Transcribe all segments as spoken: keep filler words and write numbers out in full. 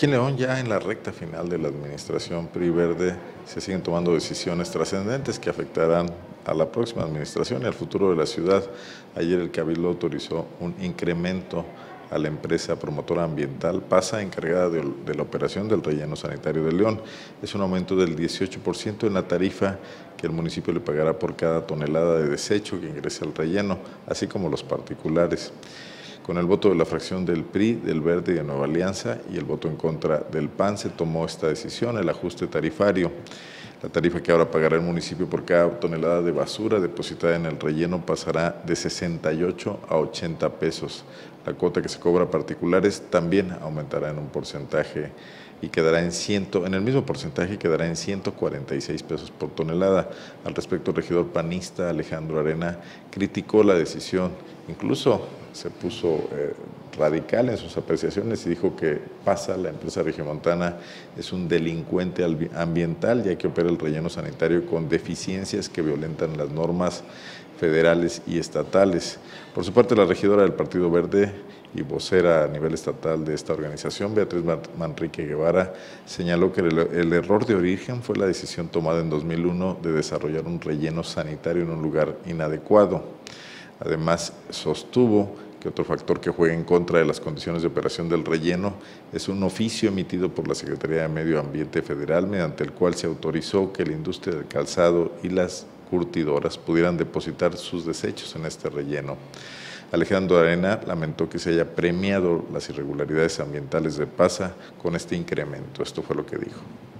Aquí en León, ya en la recta final de la administración P R I Verde, se siguen tomando decisiones trascendentes que afectarán a la próxima administración y al futuro de la ciudad. Ayer el Cabildo autorizó un incremento a la empresa promotora ambiental PASA, encargada de, de la operación del relleno sanitario de León. Es un aumento del dieciocho por ciento en la tarifa que el municipio le pagará por cada tonelada de desecho que ingrese al relleno, así como los particulares. Con el voto de la fracción del P R I, del Verde y de Nueva Alianza y el voto en contra del P A N, se tomó esta decisión, el ajuste tarifario. La tarifa que ahora pagará el municipio por cada tonelada de basura depositada en el relleno pasará de sesenta y ocho a ochenta pesos. La cuota que se cobra a particulares también aumentará en un porcentaje y quedará en ciento, en el mismo porcentaje quedará en ciento cuarenta y seis pesos por tonelada. Al respecto, el regidor panista Alejandro Arena criticó la decisión, incluso se puso eh, radical en sus apreciaciones y dijo que PASA, la empresa regiomontana, es un delincuente ambiental, ya que opera el relleno sanitario con deficiencias que violentan las normas federales y estatales. Por su parte, la regidora del Partido Verde y vocera a nivel estatal de esta organización, Beatriz Manrique Guevara, señaló que el, el error de origen fue la decisión tomada en dos mil uno de desarrollar un relleno sanitario en un lugar inadecuado. Además, sostuvo que otro factor que juega en contra de las condiciones de operación del relleno es un oficio emitido por la Secretaría de Medio Ambiente Federal, mediante el cual se autorizó que la industria del calzado y las curtidoras pudieran depositar sus desechos en este relleno. Alejandro Arena lamentó que se haya premiado las irregularidades ambientales de PASA con este incremento. Esto fue lo que dijo.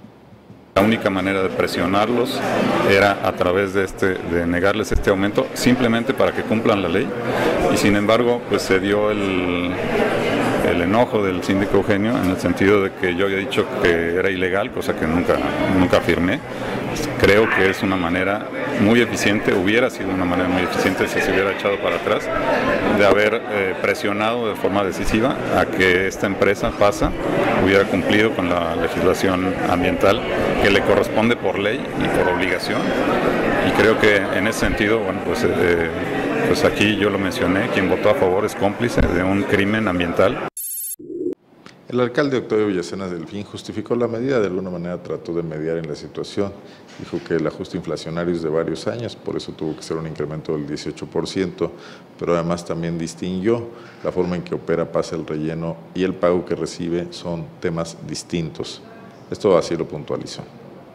La única manera de presionarlos era a través de, este, de negarles este aumento, simplemente para que cumplan la ley, y sin embargo pues se dio el, el enojo del síndico Eugenio en el sentido de que yo había dicho que era ilegal, cosa que nunca, nunca afirmé. Creo que es una manera muy eficiente, hubiera sido una manera muy eficiente si se hubiera echado para atrás, de haber eh, presionado de forma decisiva a que esta empresa PASA hubiera cumplido con la legislación ambiental que le corresponde por ley y por obligación. Y creo que en ese sentido, bueno, pues, eh, pues aquí yo lo mencioné, quien votó a favor es cómplice de un crimen ambiental. El alcalde Octavio Villasenas Delfín justificó la medida, de alguna manera trató de mediar en la situación. Dijo que el ajuste inflacionario es de varios años, por eso tuvo que ser un incremento del dieciocho por ciento, pero además también distinguió la forma en que opera PASA el relleno y el pago que recibe son temas distintos. Esto así lo puntualizó.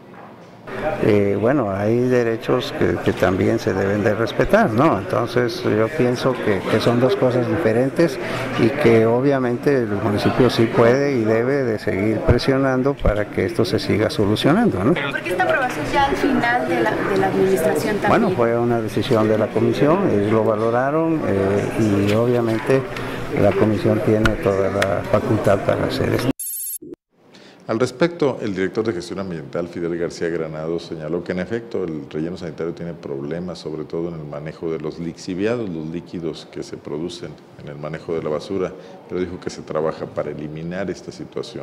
Eh, bueno, hay derechos que, que también se deben de respetar, ¿no? Entonces yo pienso que, que son dos cosas diferentes y que obviamente el municipio sí puede y debe de seguir presionando para que esto se siga solucionando, ¿no? ¿Por qué esta aprobación ya al final de la, de la administración también? Bueno, fue una decisión de la comisión, ellos lo valoraron eh, y obviamente la comisión tiene toda la facultad para hacer esto. Al respecto, el director de Gestión Ambiental, Fidel García Granados, señaló que en efecto el relleno sanitario tiene problemas, sobre todo en el manejo de los lixiviados, los líquidos que se producen en el manejo de la basura, pero dijo que se trabaja para eliminar esta situación.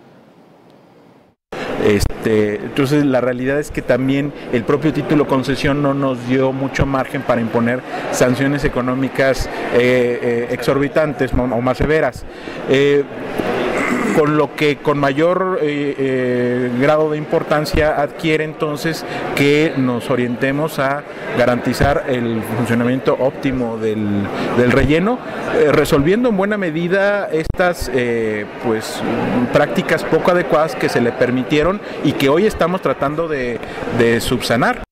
Este, entonces la realidad es que también el propio título concesión no nos dio mucho margen para imponer sanciones económicas eh, eh, exorbitantes o más severas. Eh, con lo que con mayor eh, eh, grado de importancia adquiere entonces que nos orientemos a garantizar el funcionamiento óptimo del, del relleno, eh, resolviendo en buena medida estas eh, pues, prácticas poco adecuadas que se le permitieron y que hoy estamos tratando de, de subsanar.